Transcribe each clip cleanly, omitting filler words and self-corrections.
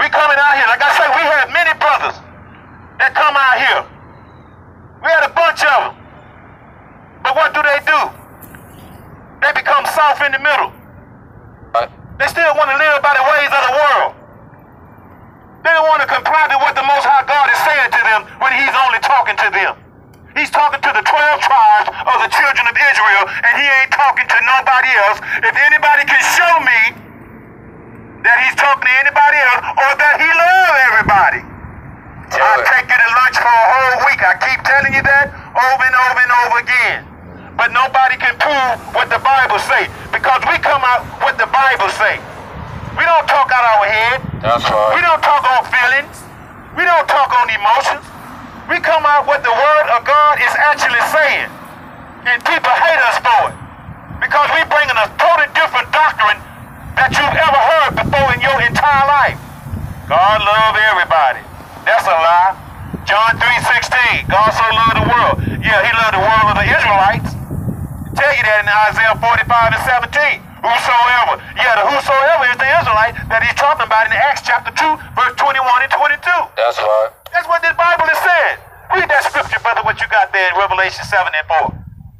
We coming out here. Like I say, we had many brothers that come out here. We had a bunch of them. But what do? They become soft in the middle. They still want to live by the ways of the world. They don't want to comply to what the Most High God is saying to them when He's only talking to them. He's talking to the 12 tribes of the children of Israel, and He ain't talking to nobody else. If anybody can show me that He's talking to anybody else, or that He loves everybody, I'll take you to lunch for a whole week. I keep telling you that over and over and over again. But nobody can prove what the Bible say, because we come out what the Bible say. We don't talk out our head. That's right. We don't talk on feelings. We don't talk on emotions. We come out what the Word of God is actually saying. And people hate us for it, because we bringing a totally different doctrine that you've ever heard before in your entire life. God love everybody. That's a lie. John 3:16. God so loved the world. Yeah, He loved the world of the Israelites. Tell you that in Isaiah 45 and 17. Whosoever. Yeah, the whosoever is the Israelite that He's talking about in Acts chapter 2, verse 21 and 22. That's right. That's what this Bible is saying. Read that scripture, brother, what you got there in Revelation 7 and 4.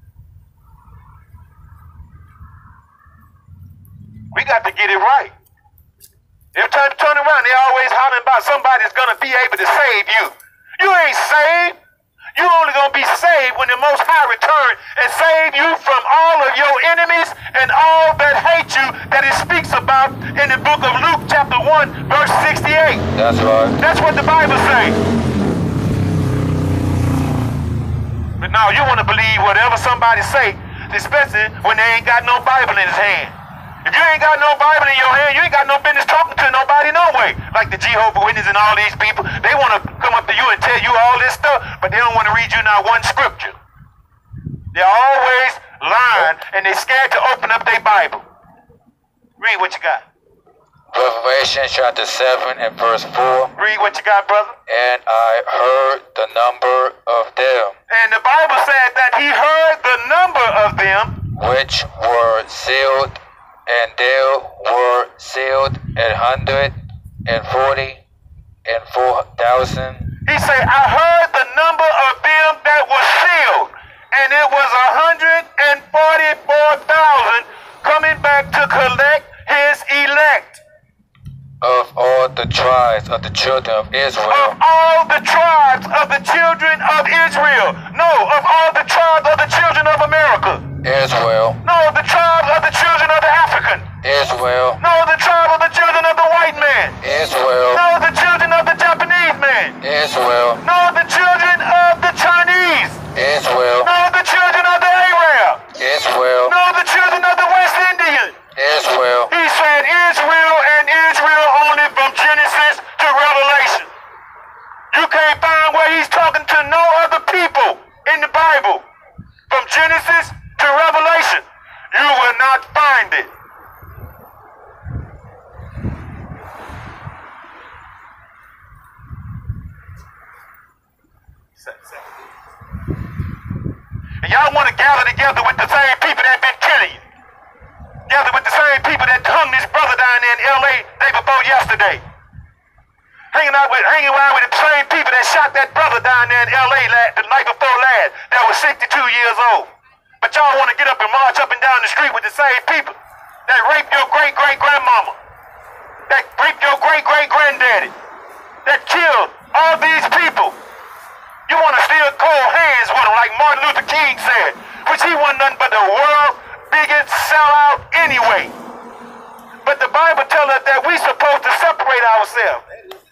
We got to get it right. Every time you turn around, they always hollering about somebody's going to be able to save you. You ain't saved. You only going to be saved when the Most High return and save you from all of your enemies and all that hate you that it speaks about in the book of Luke chapter 1 verse 68. That's right. That's what the Bible says. But now you want to believe whatever somebody say, especially when they ain't got no Bible in his hand. If you ain't got no Bible in your hand, you ain't got no business talking to nobody no way. Like the Jehovah's Witnesses and all these people, they want to come up to you and tell you all this stuff, but they don't want to read you not one scripture. They're always lying, and they're scared to open up their Bible. Read what you got. Revelation chapter 7 and verse 4. Read what you got, brother. And I heard the number of them. And the Bible said that He heard the number of them which were sealed, and there were sealed 144,000. He say, I heard the number of them that were sealed, and it was 144,000 coming back to collect His elect. Of all the tribes of the children of Israel. Of all the tribes of the children of Israel. No, of all the tribes of the children of America. Israel. No, the tribes of the children of the African. Israel. No, the tribe of the children of the white man. Israel. No, the children of the Japanese man. Israel. No, the children of the Chinese. Israel. No, the children of the Arab. Israel. No, the children of the West Indian. Israel. He said Israel and Israel only from Genesis to Revelation. You can't find where He's talking to no other people in the Bible. From Genesis to Revelation, you will not find it. And y'all want to gather together with the same people that been killing you. Gather with the same people that hung this brother down there in L.A. day before yesterday. Hanging around with the same people that shot that brother down there in L.A. the night before last that was 62 years old. But y'all want to get up and march up and down the street with the same people that raped your great-great-grandmama, that raped your great-great-granddaddy, that killed all these people. You want to still hold hands with them like Martin Luther King said, which he wasn't nothing but the world's biggest sellout anyway. But the Bible tells us that we're supposed to separate ourselves.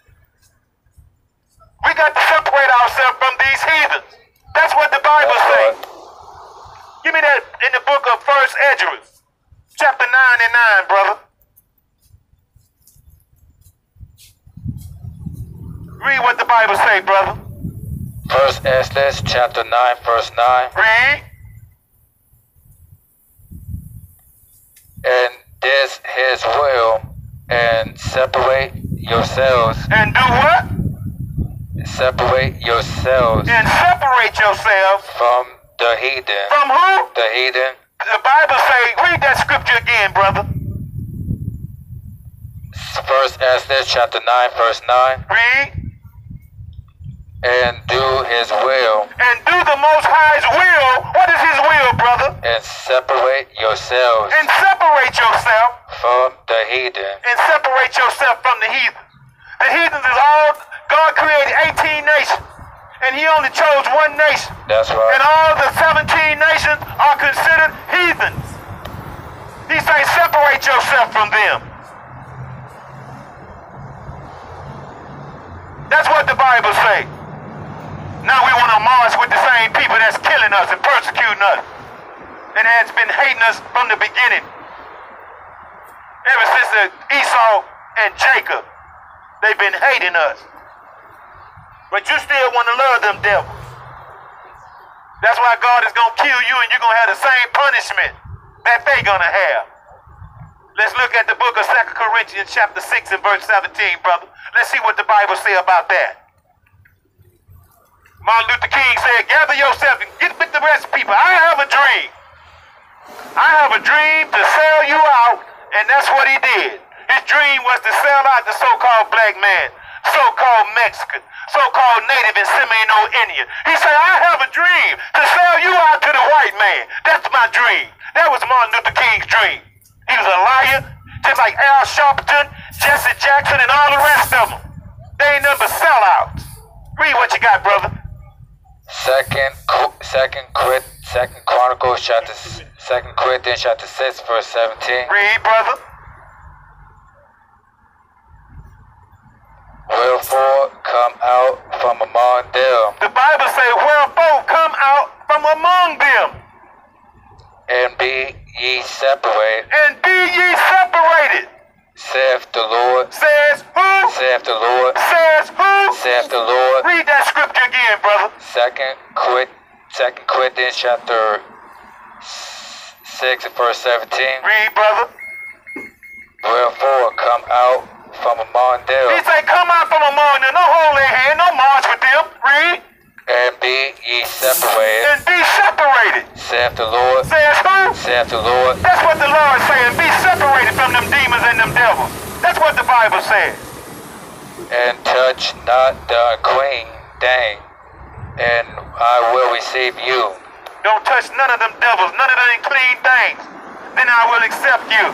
We got to separate ourselves from these heathens. That's what the Bible says. Give me that in the book of 1 Ezra, chapter 9 and 9, brother. Read what the Bible say, brother. 1 Ezra chapter 9 verse 9. Read. And this His will, and separate yourselves. And do what? Separate yourselves. And separate yourselves. From the heathen. From who? The heathen. The Bible say, read that scripture again, brother. First Esther chapter 9, verse 9. Read. And do his will. And do the Most High's will. What is his will, brother? And separate yourselves And separate yourself. from the heathen. And separate yourself from the heathen. The heathens is all, God created 18 nations. And he only chose one nation. That's And right. all the 17 nations are considered heathens. He says separate yourself from them. That's what the Bible says. Now we want to march with the same people that's killing us and persecuting us and has been hating us from the beginning. Ever since Esau and Jacob, they've been hating us. But you still want to love them devils. That's why God is going to kill you and you're going to have the same punishment that they're going to have. Let's look at the book of 2 Corinthians chapter 6 and verse 17, brother. Let's see what the Bible say about that. Martin Luther King said, gather yourself and get with the rest of people. I have a dream. I have a dream to sell you out, and that's what he did. His dream was to sell out the so-called black man, so-called Mexican, so-called Native and Seminole Indian. He said, I have a dream to sell you out to the white man. That's my dream. That was Martin Luther King's dream. He was a liar, just like Al Sharpton, Jesse Jackson, and all the rest of them. They ain't nothing but sellouts. Read what you got, brother. Second Corinthians chapter 6, verse 17. Read, brother. Wherefore come out from among them, The Bible says, wherefore come out from among them, and be ye separated, and be ye separated. saith the Lord. Says who? Saith the Lord. Says who? Saith the Lord. Read that scripture again, brother. Second Corinthians chapter 6 verse 17. Read, brother. Wherefore come out from among He them, say, come out from among them. No hold their hand, no march with them. Read. and be ye separated, And be separated. saith the Lord. Says who? Saith the Lord. That's what the Lord is saying. Be separated from them demons and them devils. That's what the Bible says. And touch not the unclean thing, and I will receive you. Don't touch none of them devils, none of them unclean things. Then I will accept you.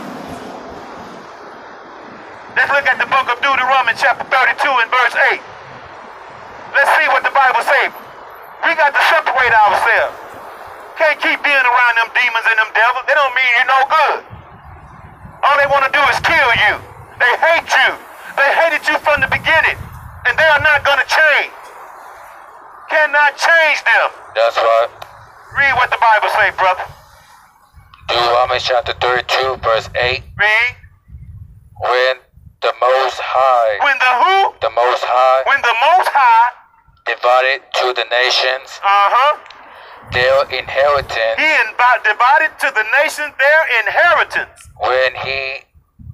Let's look at the book of Deuteronomy chapter 32 and verse 8. Let's see what the Bible says. We got to separate ourselves. Can't keep being around them demons and them devils. They don't mean you're no good. All they want to do is kill you. They hate you. They hated you from the beginning. And they are not going to change. Cannot change them. That's right. Read what the Bible say, brother. Deuteronomy chapter 32 verse 8. Read. When the Most High, When the who? the Most High, When the Most High, divided to the nations their inheritance, he divided to the nations their inheritance. when he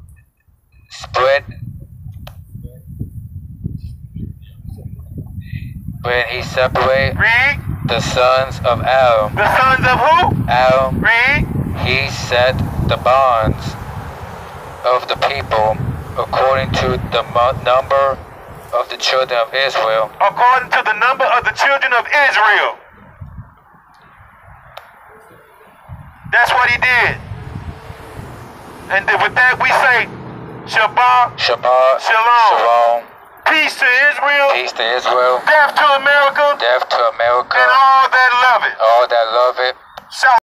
separated Read. the sons of Adam, The sons of who? Read. he set the bonds of the people according to the number of the children of Israel. According to the number of the children of Israel. That's what he did. And then with that we say, Shabbat, Shabbat, Shalom. Shalom, Peace to Israel, peace to Israel, death to America, death to America, and all that love it. all that love it. Shalom.